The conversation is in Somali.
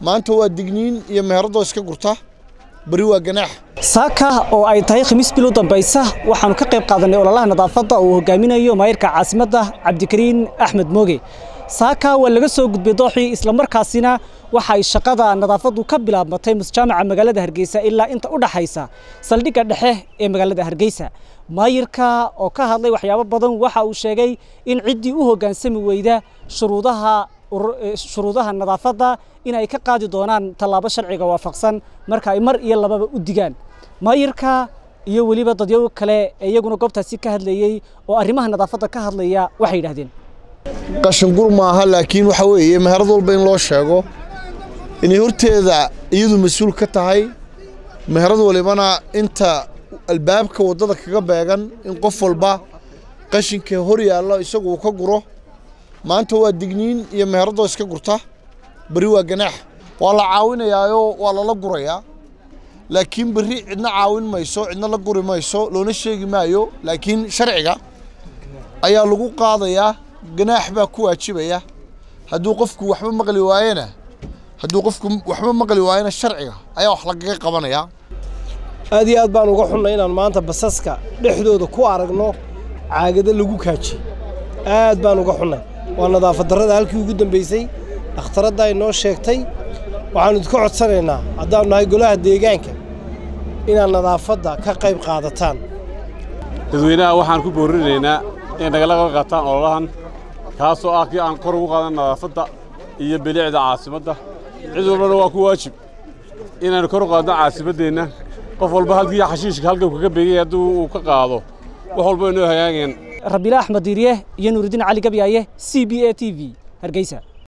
maanta waa digniin iyo meherado iska gurta bari waa ganaax saaka oo ay tahay khamiis bil u dambaysa waxaanu ka qayb qaadanay ololaha nadaafadda oo hogaaminayo maayirka caasimadda Cabdikariin Axmed Mooge saaka waa laga soo gudbay dooxii isla markaasina waxa ay shaqada nadaafaddu ka bilaabmatay masjaamaca magaalada Hargeysa ilaa inta u dhaxaysa saldhigga dhexe ee magaalada Hargeysa maayirka oo ka hadlay waxyaabo badan waxa uu sheegay in ciddii u hogaansami weyda shuruudaha nadaafadda in ay ka qaadi doonaan talaabo sharciga waafaqsan marka ay mar iyo lababa u digaan maayirka iyo waliba dadyo kale iyaguna goobtaasi ka hadlayay oo arrimaha nadaafadda ka hadlaya waxay yiraahdeen qashin gur maaha laakiin waxa weeye meherad walba in loo sheego in horteeda iyadu mas'uul ka tahay meherad walibana inta albaabka wadada kaga beegan in qof walba qashinka hor yaalo isagu ka guro maanta waa digniin iyo meherado iska gurta bari waa ganaax waa la caawinayaayo waa la gurayaa laakiin bari cidna caawin mayso cidna la guri mayso loona sheegi maayo laakiin sharciga ayaa lagu qaadayaa ganaax baa ku waajibaya hadduu qofku waxba maqli waayana sharciga ayaa wax laga qabanaya aad iyo aad baan uga xunnay inaan maanta basaska dhexdooda ku aragno caagada lagu kaaji aad baan uga xunnay waa nadaafad darrada halkii ugu dambeysay dhakhtaradda ay noo sheegtay waxaanu idinka codsanaynaa haddaanu nahay golaha deegaanka inaad nadaafadda ka qayb qaadataan dadweynaha waxaan ku boorinaynaa in nagala qayb qaataan ololahan kaasoo ah kii aan kor ugu qaadan nadaafadda iyo bilicda caasimadda cid walbana waa ku waajib inaan kor u qaadno caasimaddeenna qof walba halkii xashiishka halka kaga beegay hadduu uu ka qaado wax walba inoo hagaageen Rabiila Axmed Diiriye iyo Nuuridiin Cali Gabiyaye CBA TV Hargeysa.